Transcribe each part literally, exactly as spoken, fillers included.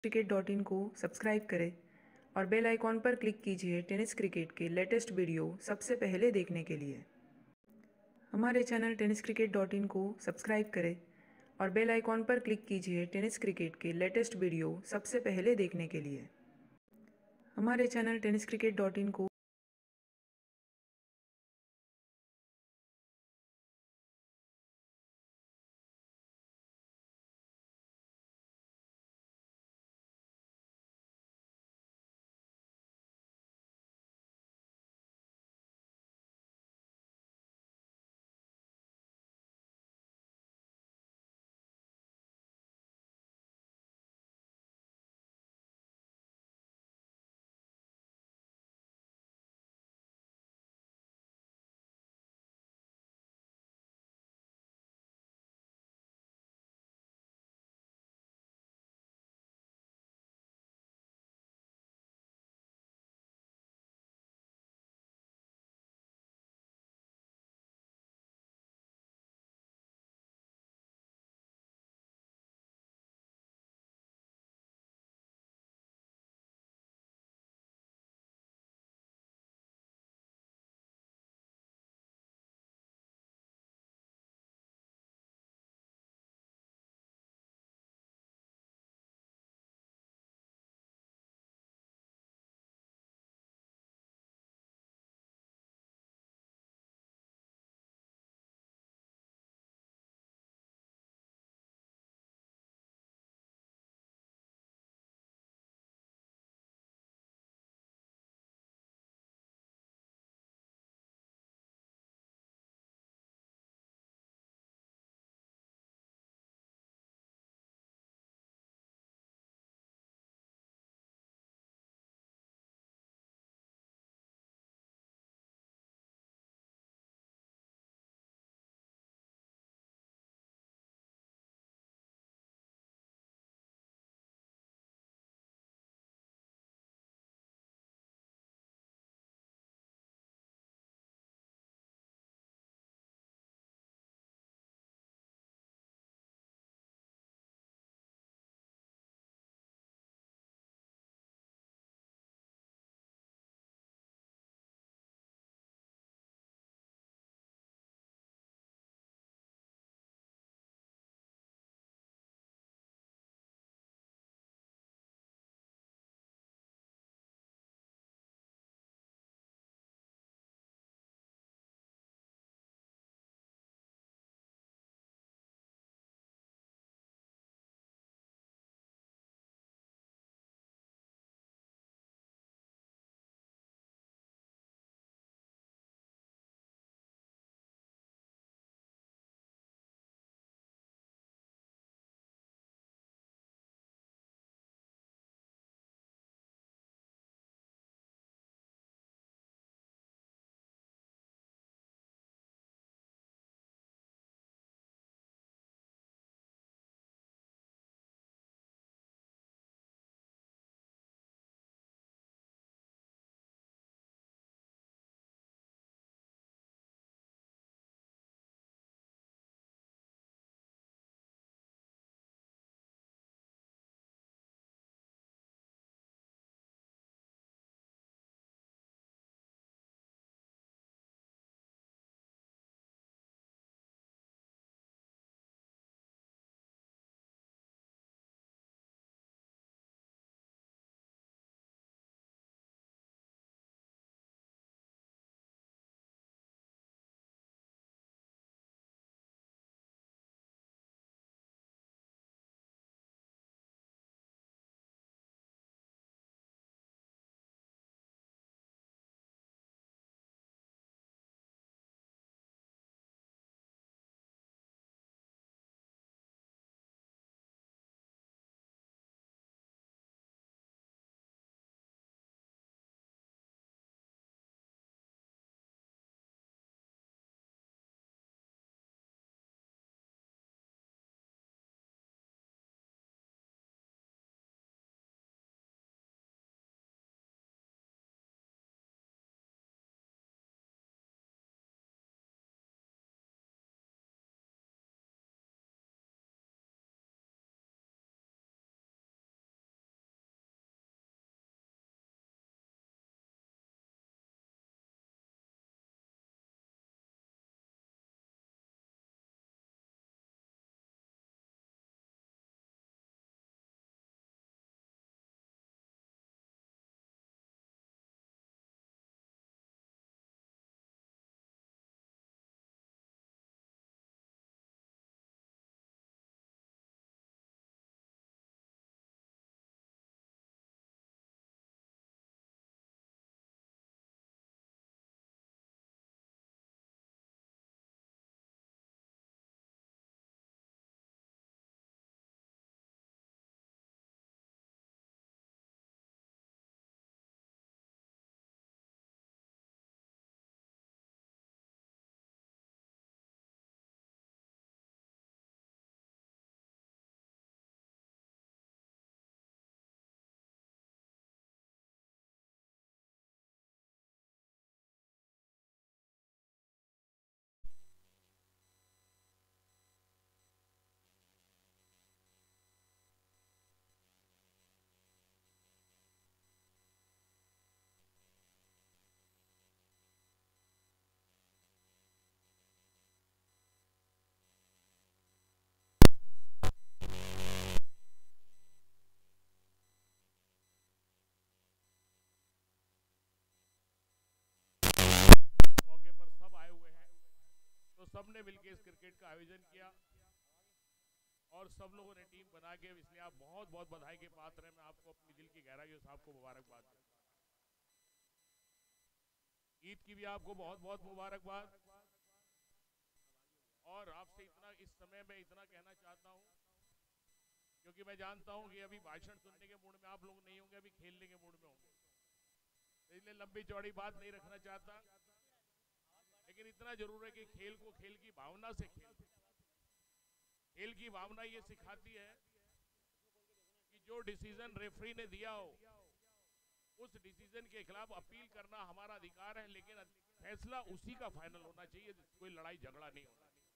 Cricket dot in को subscribe करें और बेल आइकॉन पर क्लिक कीजिए टेनिस क्रिकेट के लेटेस्ट वीडियो सबसे पहले देखने के लिए। हमारे channel tennis cricket dot in को सब्सक्राइब करें और बेल आइकॉन पर क्लिक कीजिए टेनिस क्रिकेट के लेटेस्ट वीडियो सबसे पहले देखने के लिए। हमारे channel tennis cricket dot in को सबने मिलकर इस क्रिकेट का आयोजन किया और सब लोगों ने टीम बना के, इसलिए आप बहुत बहुत बधाई के पात्र हैं। मैं आपको अपनी दिल की गहराइयों से आपको मुबारकबाद देता हूं। ईद की भी आपको बहुत बहुत मुबारकबाद। और आपसे इतना इस समय में इतना कहना चाहता हूं, क्योंकि मैं जानता हूं कि अभी भाषण सुनने के मूड में आप लोग नहीं होंगे, अभी खेलने के मूड में होंगे, इसलिए लंबी चौड़ी बात नहीं रखना चाहता। लेकिन इतना जरूर है कि खेल को खेल की भावना से खेल खेल की भावना ये सिखाती है कि जो डिसीजन रेफरी ने दिया हो उस डिसीजन के खिलाफ अपील करना हमारा अधिकार है, लेकिन फैसला उसी का फाइनल होना चाहिए, कोई लड़ाई झगड़ा नहीं होना चाहिए।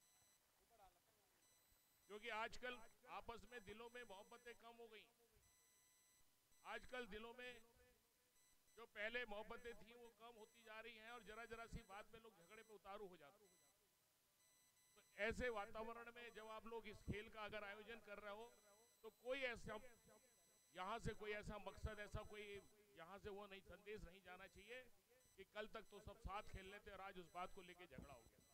क्योंकि आजकल आपस में दिलों में मोहब्बतें कम हो गई। आजकल दिलों में जो पहले मोहब्बतें थी वो कम होती जा रही हैं और जरा जरा सी बात में लोग झगड़े पे उतारू हो जाते हैं। तो ऐसे वातावरण में जब आप लोग इस खेल का अगर आयोजन कर रहे हो तो कोई ऐसा यहाँ से कोई ऐसा मकसद, ऐसा कोई यहाँ से वो नहीं संदेश नहीं जाना चाहिए कि कल तक तो सब साथ खेल लेते और आज उस बात को लेके झगड़ा हो गया।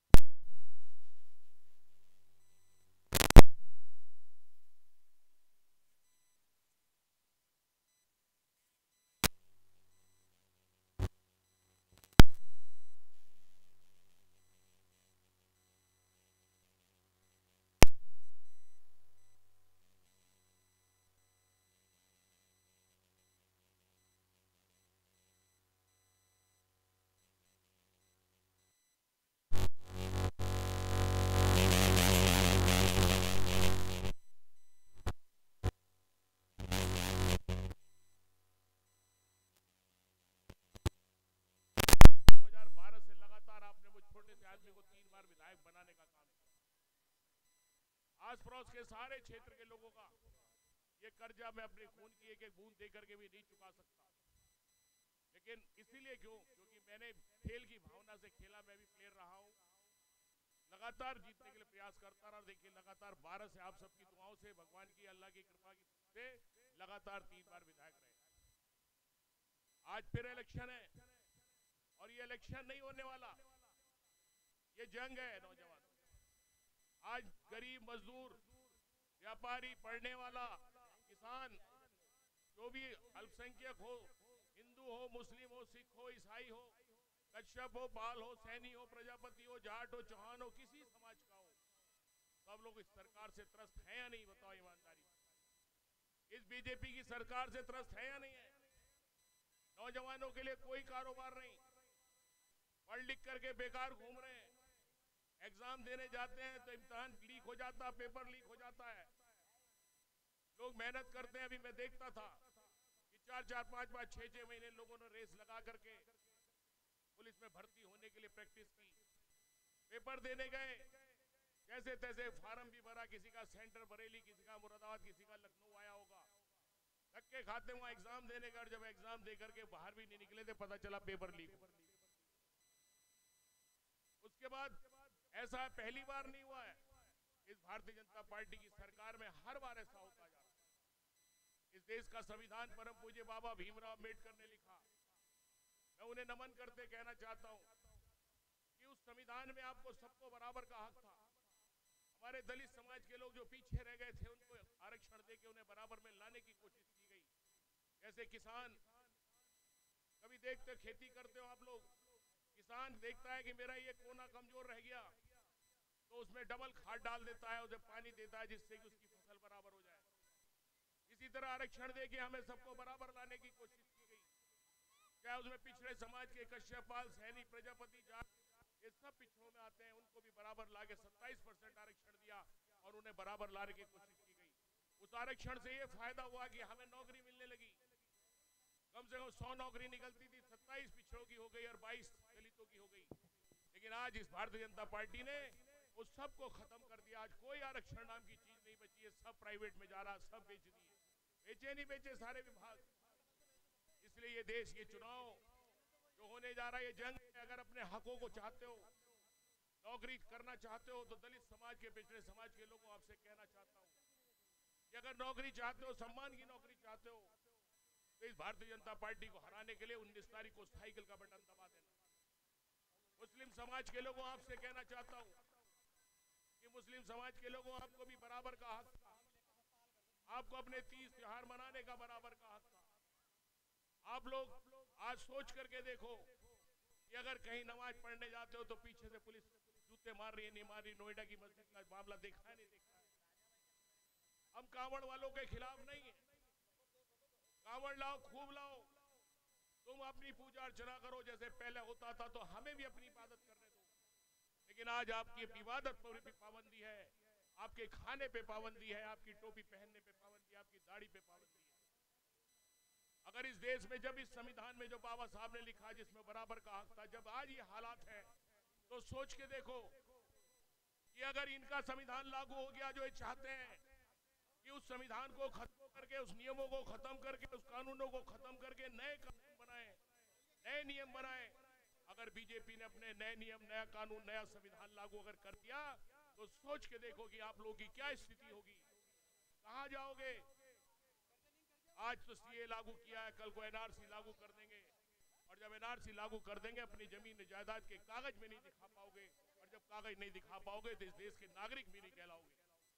दो हज़ार बारह से लगातार आपने मुझ छोटे से आदमी को तीन बार विधायक बनाने का काम किया। आस पड़ोस के सारे क्षेत्र के लोगों का ये कर्जा मैं अपने खून की एक एक बूंद देकर के भी नहीं चुका सकता। लेकिन इसीलिए क्यों, क्योंकि मैंने खेल की भावना से खेला। मैं भी प्लेयर रहा हूं, लगातार जीतने के लिए प्रयास करता रहा। देखिए लगातार बारह से आप सबकी दुआओं से, भगवान की, अल्लाह की कृपा से लगातार तीन बार विधायक रहे। आज फिर इलेक्शन है और ये इलेक्शन नहीं होने वाला, ये जंग है नौजवान। आज गरीब, मजदूर, व्यापारी, पढ़ने वाला, किसान, जो भी अल्पसंख्यक हो, हिंदू हो, मुस्लिम हो, सिख हो, ईसाई हो, कश्यप हो, पाल हो, सैनी हो, प्रजापति हो, जाट हो, चौहान हो, किसी समाज का हो, सब लोग इस सरकार से त्रस्त हैं या नहीं? बताओ ईमानदारी से, इस बीजेपी की सरकार से त्रस्त है या नहीं है? नौजवानों के लिए कोई कारोबार नहीं, पढ़ लिख करके बेकार घूम रहे हैं। एग्जाम देने जाते हैं तो इम्तिहान लीक हो जाता, पेपर लीक हो जाता है। लोग मेहनत करते हैं। अभी मैं देखता था कि चार चार पांच पांच छह छह महीने लोगों ने रेस लगा करके पुलिस में भर्ती होने के लिए प्रैक्टिस की। पेपर देने गए, जैसे तैसे फार्म भी भरा, किसी का सेंटर बरेली, किसी का मुरादाबाद, किसी का लखनऊ आया होगा। धक्के खाते वहां एग्जाम देने गए और जब एग्जाम दे करके बाहर भी नहीं निकले थे, पता चला पेपर लीक। उसके बाद ऐसा पहली बार नहीं हुआ है, इस भारतीय जनता पार्टी की सरकार में हर बार ऐसा होता जा रहा है। इस देश का संविधान परम पूज्य बाबा भीमराव अम्बेडकर ने लिखा। मैं उन्हें नमन करते कहना चाहता हूं कि उस संविधान में आपको सबको बराबर का हक था। हमारे दलित समाज के लोग जो पीछे रह गए थे उनको आरक्षण देके उन्हें बराबर में लाने की कोशिश की गई। जैसे किसान, कभी देखते खेती करते हो आप लोग, किसान देखता है कि मेरा ये कोना कमजोर रह गया तो उसमें डबल खाद डाल देता है, उसे पानी देता है जिससे कि उसकी फसल बराबर हो जाए। इसी तरह आरक्षण देके हमें सबको बराबर लाने की कोशिश की गई। चाहे उसमें पिछड़े समाज के कश्यप, पाल, सैनी, प्रजापति, जाट, ये सब पिछड़ों में आते हैं, उनको भी बराबर लाके सत्ताईस परसेंट आरक्षण दिया और उन्हें बराबर लाने की कोशिश की गई। उस आरक्षण से ये फायदा हुआ कि हमें नौकरी मिलने लगी। कम से कम सौ नौकरी निकलती थी, सत्ताईस पिछड़ों की हो गई और बाईस दलितों की हो गई। लेकिन आज इस भारतीय जनता पार्टी ने उस सब को खत्म कर दिया। आज कोई आरक्षण नाम की चीज नहीं बची है, सब प्राइवेट में जा रहा, सब बेच दिए। बेचे नहीं बेचे सारे विभाग। इसलिए ये देश, ये चुनाव जो होने जा रहा है, ये जंग है। अगर अपने हकों को चाहते हो, नौकरी करना चाहते हो, तो दलित समाज के, पिछड़े समाज के लोगों आपसे कहना चाहता हूं कि अगर नौकरी चाहते हो, सम्मान की नौकरी चाहते हो, तो इस भारतीय जनता पार्टी को हराने के लिए उन्नीस तारीख को साइकिल का बटन दबा देना। मुस्लिम समाज के लोगों आपसे कहना चाहता हूं कि मुस्लिम समाज के लोगों आपको भी बराबर का हक था, आपको अपने तीज त्योहार मनाने का बराबर का हक था। आप लोग आज सोच करके देखो कि अगर कहीं नमाज पढ़ने जाते हो तो पीछे से पुलिस जूते मार रही है, नहीं मार रही। नोएडा की मस्जिद का मामला देखा है, नहीं देखा है। हम कांवड़ वालों के खिलाफ नहीं है, कांवड़ लाओ, खूब लाओ, तुम अपनी पूजा अर्चना करो जैसे पहले होता था, तो हमें भी अपनी इबादत करने दो। लेकिन आज आपकी इबादत पर भी पाबंदी है, आपके खाने पे पाबंदी है, आपकी टोपी पहनने पे पाबंदी है, आपकी दाढ़ी पे पाबंदी है। अगर इस देश में जब इस संविधान में जो बाबा साहब ने लिखा जिसमें बराबर का हक था, जब आज ये हालात है, तो सोच के देखो कि अगर इनका संविधान लागू हो गया, जो ये चाहते हैं कि उस संविधान को खत्म करके, उस नियमों को खत्म करके, उस कानूनों को खत्म करके नए कानून बनाए, नए नियम बनाए। अगर बीजेपी ने अपने नए नियम, नया कानून, नया संविधान लागू अगर कर दिया, तो सोच के देखो कि आप लोगों की क्या स्थिति होगी, कहां जाओगे। आज तो सीए लागू किया है, कल को एनआरसी लागू कर देंगे, और जब एनआरसी लागू कर देंगे अपनी जमीन जायदाद के कागज में नहीं दिखा पाओगे, और जब कागज नहीं दिखा पाओगे तो इस देश के नागरिक भी नहीं कहलाओगे।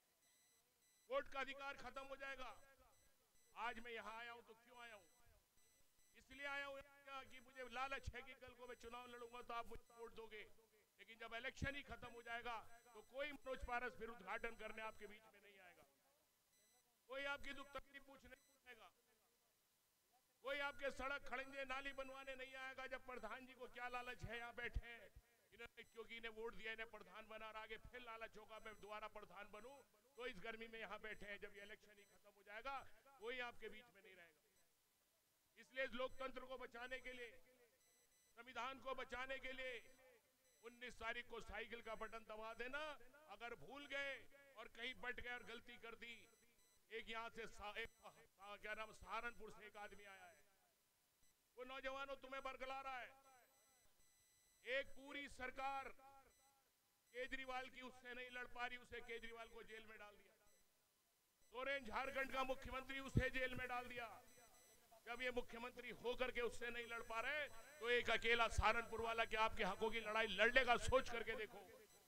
वोट का अधिकार खत्म हो जाएगा। आज मैं यहाँ आया हूं तो क्यों आया हूं? इसलिए आया हूं कि मुझे लालच है कि कल को मैं चुनाव लड़ूंगा तो आप मुझे वोट दोगे, लेकिन जब इलेक्शन ही खत्म हो जाएगा तो कोई मनोज पारस फिर उद्घाटन करने आपके बीच में नहीं आएगा, कोई आपकी दुख तकलीफ पूछने नहीं आएगा, कोई आपके सड़क खड़ंजे नाली बनवाने नहीं आएगा। जब प्रधान जी को क्या लालच है, यहाँ बैठे हैं इन्होंने, क्योंकि इन्हें वोट दिया, इन्हें प्रधान बना, आगे फिर लालच होगा मैं दोबारा प्रधान बनूं, तो इस गर्मी में यहाँ बैठे हैं। जब ये इलेक्शन ही खत्म हो जाएगा कोई आपके बीच में नहीं रहेगा। इसलिए लोकतंत्र को बचाने के लिए, संविधान को बचाने के लिए उन्नीस तारीख को साइकिल का बटन दबा देना। अगर भूल गए और कहीं बट गए और गलती कर दी, एक यहाँ से एक, क्या नाम, सहारनपुर से एक आदमी आया है, वो नौजवानों तुम्हें बरगला रहा है। एक पूरी सरकार केजरीवाल की उससे नहीं लड़ पा रही, उसे केजरीवाल को जेल में डाल दिया। सोरेन झारखंड का मुख्यमंत्री, उसे जेल में डाल दिया। जब ये मुख्यमंत्री होकर के उससे नहीं लड़ पा रहे, तो एक अकेला सहारनपुर वाला क्या आपके हकों की लड़ाई लड़ लेगा? सोच करके देखो।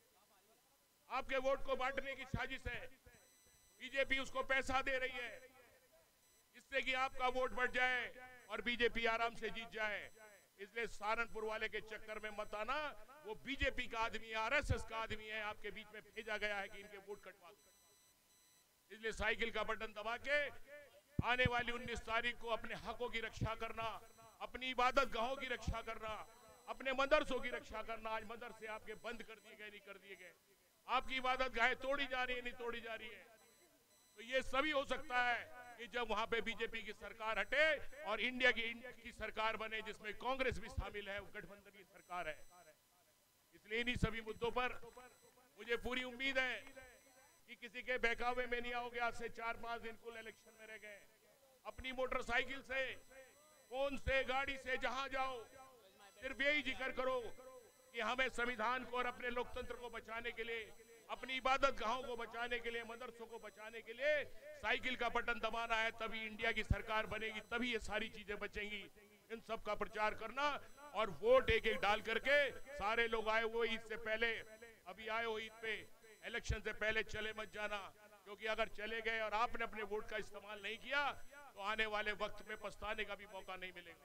आपके वोट को बांटने की साजिश है, बीजेपी उसको पैसा दे रही है जिससे कि आपका वोट बढ़ जाए और बीजेपी आराम से जीत जाए। इसलिए सहारनपुर वाले के चक्कर में मत आना, वो बीजेपी का आदमी है, आरएसएस का आदमी है, आपके बीच में भेजा गया है कि इनके वोट कटवा दो। इसलिए साइकिल का बटन दबा के आने वाली उन्नीस तारीख को अपने हकों की रक्षा करना, अपनी इबादत गाहों की रक्षा करना, अपने मदरसों की रक्षा करना। आज मदरसे आपके बंद कर दिए गए, नहीं कर दिए गए, आपकी इबादत गाहें तोड़ी जा रही है, नहीं तोड़ी जा रही है। तो ये सभी हो सकता है कि जब वहां पे बीजेपी की सरकार हटे और इंडिया की इंडिया की सरकार बने जिसमें कांग्रेस भी शामिल है, गठबंधन की सरकार है। इसलिए इन्हीं सभी मुद्दों पर मुझे पूरी उम्मीद है कि किसी के बहकावे में नहीं आओगे। आज से चार पांच दिन कुल इलेक्शन में रह गए, अपनी मोटरसाइकिल से, फोन से, गाड़ी से जहां जाओ सिर्फ यही जिक्र करो कि हमें संविधान को और अपने लोकतंत्र को बचाने के लिए, अपनी इबादत गाहों को बचाने के लिए, मदरसों को बचाने के लिए साइकिल का बटन दबाना है। तभी इंडिया की सरकार बनेगी, तभी ये सारी चीजें बचेंगी। इन सब का प्रचार करना और वोट एक एक डाल करके सारे लोग आए हुए ईद से पहले, अभी आए हो ईद पे, इलेक्शन से पहले चले मत जाना, क्योंकि अगर चले गए और आपने अपने वोट का इस्तेमाल नहीं किया तो आने वाले वक्त में पछताने का भी मौका नहीं मिलेगा।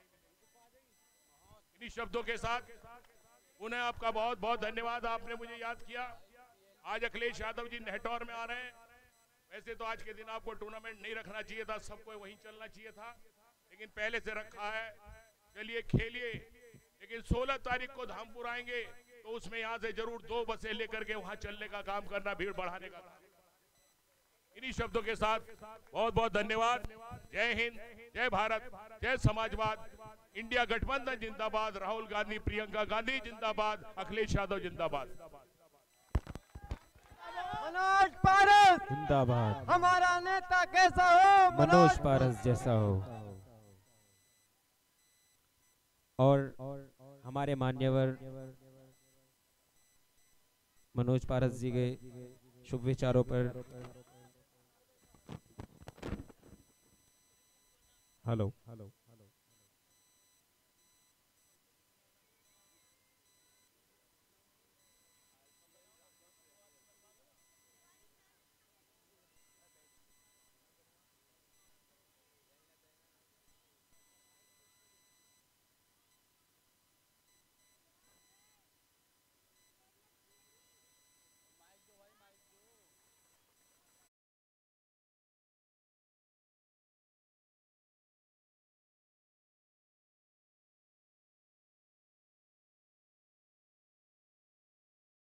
इन्हीं शब्दों के साथ उन्हें आपका बहुत बहुत धन्यवाद, आपने मुझे याद किया। आज अखिलेश यादव जी नेहटौर में आ रहे हैं। वैसे तो आज के दिन आपको टूर्नामेंट नहीं रखना चाहिए था, सबको वहीं चलना चाहिए था, लेकिन पहले से रखा है। चलिए खेलिए, लेकिन सोलह तारीख को धामपुर आएंगे तो उसमें यहाँ से जरूर दो बसें लेकर के वहां चलने का काम करना, भीड़ बढ़ाने का काम। इन्हीं शब्दों के साथ बहुत बहुत धन्यवाद। जय हिंद, जय भारत, जय समाजवाद, इंडिया गठबंधन जिंदाबाद, राहुल गांधी, प्रियंका गांधी जिंदाबाद, अखिलेश यादव जिंदाबाद। मनोज पारस जिंदाबाद। हमारा नेता कैसा हो? मनोज पारस जैसा हो। और हमारे मान्यवर मनोज पारस जी के शुभ विचारों पर हेलो हेलो